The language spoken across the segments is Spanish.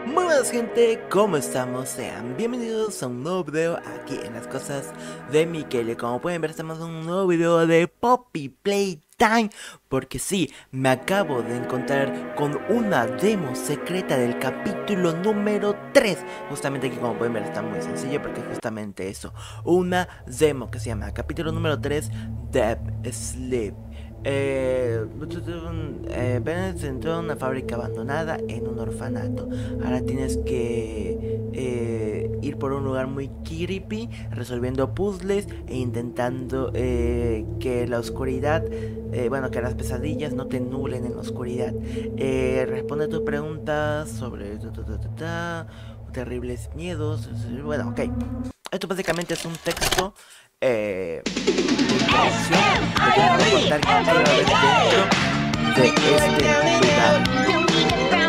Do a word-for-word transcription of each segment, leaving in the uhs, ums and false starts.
Muy buenas gente, ¿cómo estamos? Sean bienvenidos a un nuevo video aquí en las cosas de Miquel. Como pueden ver, estamos en un nuevo video de Poppy Playtime. Porque sí, me acabo de encontrar con una demo secreta del capítulo número tres. Justamente aquí, como pueden ver, está muy sencillo porque es justamente eso, una demo que se llama capítulo número tres, Deep Sleep. Eh, eh, Bennett entró en una fábrica abandonada en un orfanato. Ahora tienes que eh, ir por un lugar muy creepy, resolviendo puzzles e intentando eh, que la oscuridad, eh, bueno, que las pesadillas no te nublen en la oscuridad. Eh, responde tus preguntas sobre ta, ta, ta, ta, ta, terribles miedos. Bueno, ok. Esto básicamente es un texto eh, de introducción que te va a contar qué va a haber dentro de este lugar.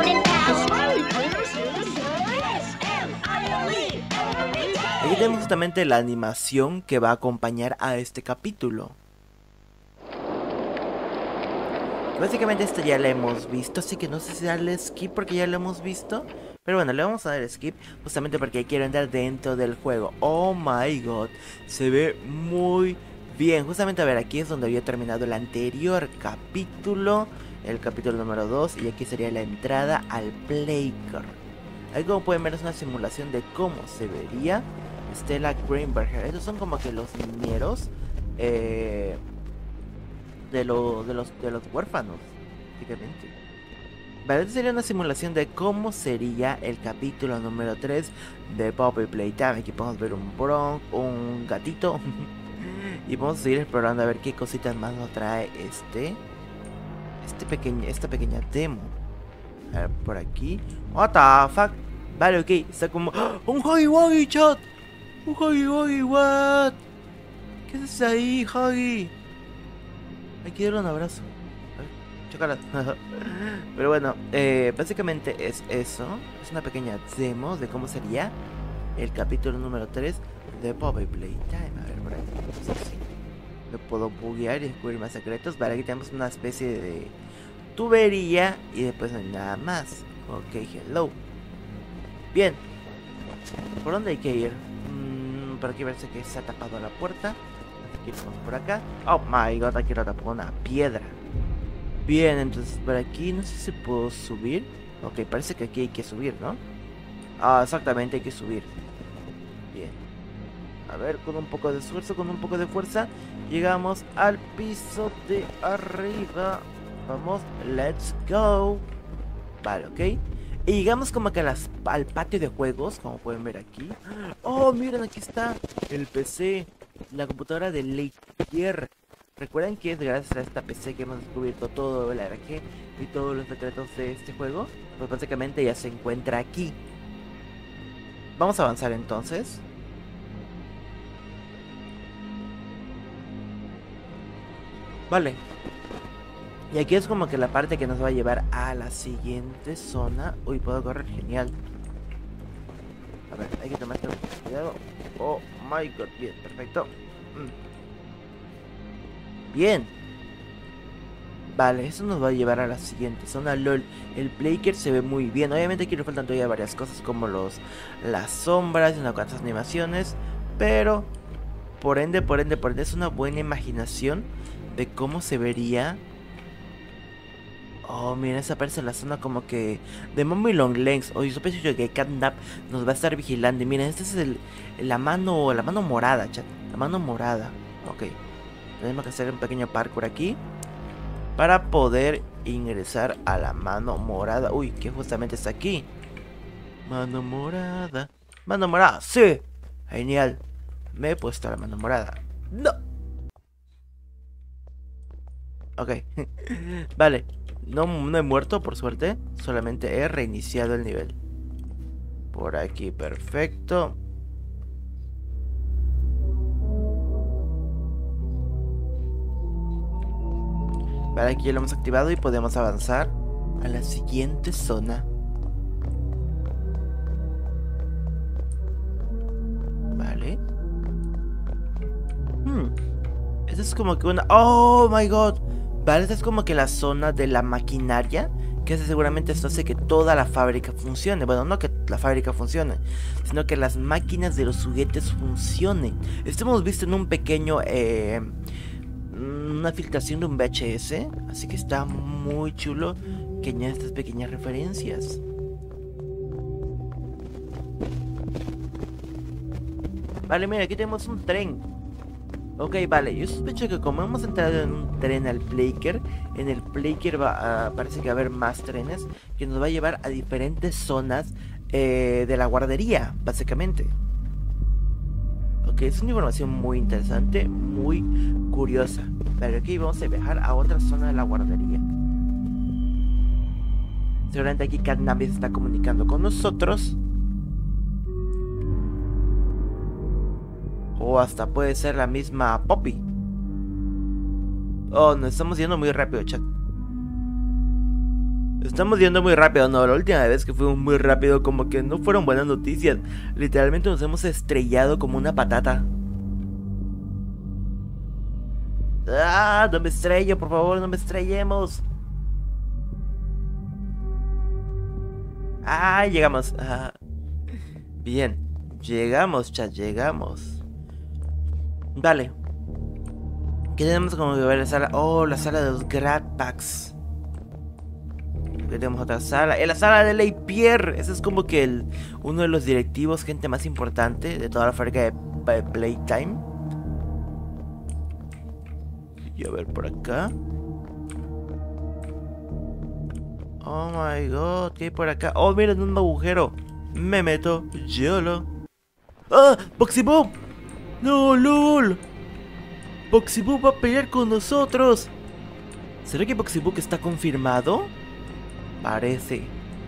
Aquí tenemos justamente la animación que va a acompañar a este capítulo. Básicamente esto ya lo hemos visto, así que no sé si darle skip porque ya lo hemos visto. Pero bueno, le vamos a dar skip justamente porque quiero entrar dentro del juego. Oh my god, se ve muy bien. Justamente, a ver, aquí es donde había terminado el anterior capítulo, el capítulo número dos. Y aquí sería la entrada al Playcar. Ahí, como pueden ver, es una simulación de cómo se vería Stella Greenberger. Estos son como que los niñeros eh, de, lo, de, los, de los huérfanos, prácticamente. Vale, esta sería una simulación de cómo sería el capítulo número tres de Poppy Playtime. Aquí podemos ver un bronc, un gatito. Y vamos a seguir explorando a ver qué cositas más nos trae este este pequeño, esta pequeña demo. A ver, por aquí. What the fuck. Vale, ok, está como ¡oh! Un Huggy Wuggy, chat. Un Huggy Wuggy, what. ¿Qué haces ahí, Huggy? Hay que darle un abrazo. Chocolate. Pero bueno, eh, básicamente es eso. Es una pequeña demo de cómo sería el capítulo número tres de Poppy Playtime. A ver, por aquí. No sé si me puedo buguear y descubrir más secretos. Vale, aquí tenemos una especie de tubería y después no hay nada más. Ok, hello. Bien. ¿Por dónde hay que ir? Mm, por aquí parece que se ha tapado la puerta. Así que vamos por acá. Oh my god, aquí lo tapó una piedra. Bien, entonces por aquí no sé si puedo subir. Ok, parece que aquí hay que subir, ¿no? Ah, exactamente, hay que subir. Bien. A ver, con un poco de esfuerzo, con un poco de fuerza, llegamos al piso de arriba. Vamos, let's go. Vale, ok. Y llegamos como que a las, al patio de juegos, como pueden ver aquí. Oh, miren, aquí está el P C, la computadora de Lightyear. Recuerden que es gracias a esta P C que hemos descubierto todo el R G y todos los secretos de este juego. Pues básicamente ya se encuentra aquí. Vamos a avanzar entonces. Vale. Y aquí es como que la parte que nos va a llevar a la siguiente zona. Uy, puedo correr, genial. A ver, hay que tomar cuidado. Oh my god, bien, perfecto. mm. Bien. Vale, eso nos va a llevar a la siguiente zona. LOL, el Playcar se ve muy bien. Obviamente aquí nos faltan todavía varias cosas, como los las sombras y unas cuantas animaciones. Pero por ende, por ende, por ende es una buena imaginación de cómo se vería. Oh, mira, esa parece la zona como que de Mommy Long Legs. Oye, sospecho yo que Catnap nos va a estar vigilando. Y miren, esta es el, la mano, la mano morada, chat. La mano morada. Ok. Tenemos que hacer un pequeño parkour aquí para poder ingresar a la mano morada. Uy, que justamente está aquí. Mano morada. Mano morada, sí. Genial. Me he puesto la mano morada. No. Ok. Vale. No, no he muerto, por suerte. Solamente he reiniciado el nivel. Por aquí, perfecto. Vale, aquí ya lo hemos activado y podemos avanzar a la siguiente zona. Vale. Hmm. Esta es como que una... ¡Oh, my God! Vale, esta es como que la zona de la maquinaria Que hace seguramente esto hace que toda la fábrica funcione. Bueno, no que la fábrica funcione, sino que las máquinas de los juguetes funcionen. Esto hemos visto en un pequeño... Eh, una filtración de un V H S. Así que está muy chulo que añade estas pequeñas referencias. Vale, mira, aquí tenemos un tren. Ok, vale, yo sospecho que como hemos entrado en un tren al Playker, en el Playker va, uh, parece que va a haber más trenes que nos va a llevar a diferentes zonas eh, de la guardería, básicamente. Ok, es una información muy interesante, muy curiosa. Vale, aquí vamos a viajar a otra zona de la guardería. Seguramente aquí Catnap se está comunicando con nosotros. O hasta puede ser la misma Poppy. Oh, nos estamos yendo muy rápido, chat. Estamos yendo muy rápido, no, la última vez que fuimos muy rápido como que no fueron buenas noticias. Literalmente nos hemos estrellado como una patata. Ah, no me estrello, por favor, no me estrellemos. Ah, llegamos. Ah. Bien, llegamos, chat, llegamos. Vale. ¿Qué tenemos como que ver la sala? Oh, la sala de los Grad Packs. Aquí tenemos otra sala. En la sala de Lapierre. Ese es como que el, uno de los directivos, gente más importante de toda la fábrica de Playtime. Y a ver por acá. Oh my god, ¿qué hay por acá? Oh, miren, un agujero. Me meto, YOLO. ¡Ah! ¡Boxy Bob! ¡No, LOL! Boxy Bob va a pelear con nosotros. ¿Será que Boxy Bob está confirmado? Parece.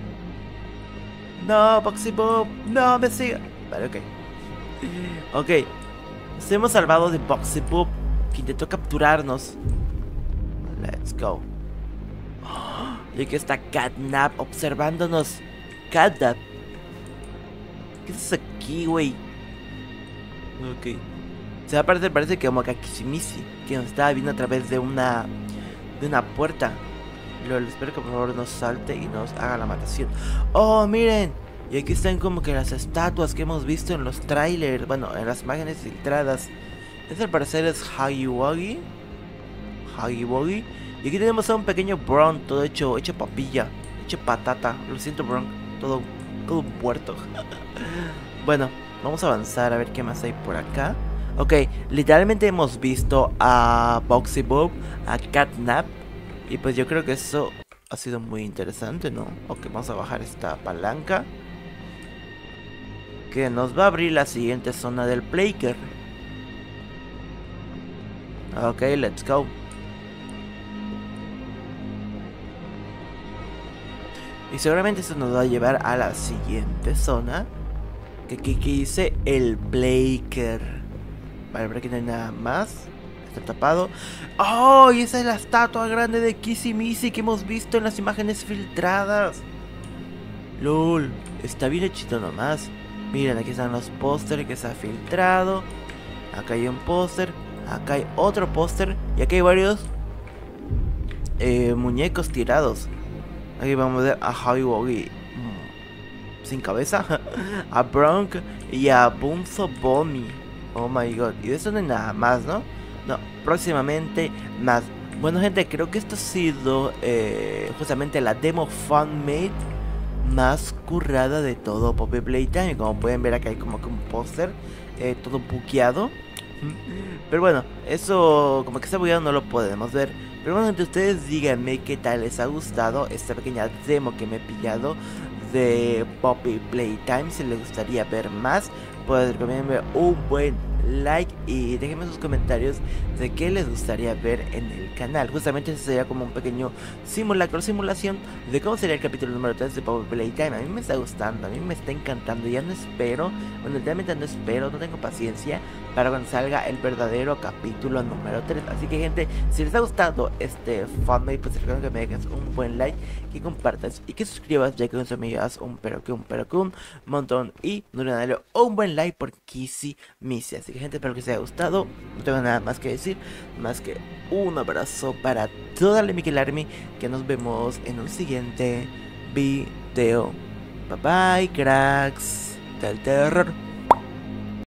No, Boxy Bob, no me siga. Vale, ok. Ok. Nos hemos salvado de Boxy Bob, que intentó capturarnos. Let's go. Y aquí está Catnap observándonos. Catnap, ¿qué haces aquí, güey? Ok. Se va a parecer, parece que como Kakishimishi, que nos estaba viendo a través de una de una puerta. Lol, espero que por favor nos salte y nos haga la matación. Oh, miren. Y aquí están como que las estatuas que hemos visto en los trailers. Bueno, en las imágenes filtradas. Este al parecer es Huggy Wuggy. Huggy Wuggy. Y aquí tenemos a un pequeño Brown, todo hecho, hecho papilla, hecho patata. Lo siento, Brown, todo, todo muerto. Bueno, vamos a avanzar a ver qué más hay por acá. Ok, literalmente hemos visto a Boxy Bob, a Catnap. Y pues yo creo que eso ha sido muy interesante, ¿no? Ok, vamos a bajar esta palanca, que nos va a abrir la siguiente zona del Playker. Ok, let's go. Y seguramente esto nos va a llevar a la siguiente zona, que aquí dice el Playker. Vale, por aquí no hay nada más. Está tapado. ¡Oh! Y esa es la estatua grande de Kissimisi que hemos visto en las imágenes filtradas. LOL, está bien hechito nomás. Miren, aquí están los pósteres que se ha filtrado. Acá hay un póster. Acá hay otro póster. Y aquí hay varios eh, muñecos tirados. Aquí vamos a ver a Huggy Wuggy mmm, sin cabeza. A Bronk y a Bunzo Bomi. Oh my god. Y de eso no hay nada más, ¿no? No, próximamente más. Bueno, gente, creo que esto ha sido eh, justamente la demo fanmade más currada de todo Poppy Playtime. Como pueden ver, acá hay como que un póster eh, todo bugueado. Pero bueno, eso como que está bugueado, no lo podemos ver. Pero bueno, gente, ustedes díganme qué tal les ha gustado esta pequeña demo que me he pillado de Poppy Playtime. Si les gustaría ver más, pues recomiéndenme un buen like y déjenme sus comentarios de qué les gustaría ver en el canal. Justamente este sería como un pequeño simulacro, simulación de cómo sería el capítulo número tres de Poppy Playtime. A mí me está gustando, a mí me está encantando. Ya no espero, bueno, realmente no espero, no tengo paciencia para cuando salga el verdadero capítulo número tres. Así que, gente, si les ha gustado este fanmade, pues recuerden que me dejes un buen like, que compartas y que suscribas, ya que con eso me ayudas un pero que un pero que un montón. Y no olviden darle un buen like por Kissimisi. Así Así que gente, espero que os haya gustado. No tengo nada más que decir, más que un abrazo para toda la Mikel Army, que nos vemos en un siguiente video. Bye bye, cracks del terror.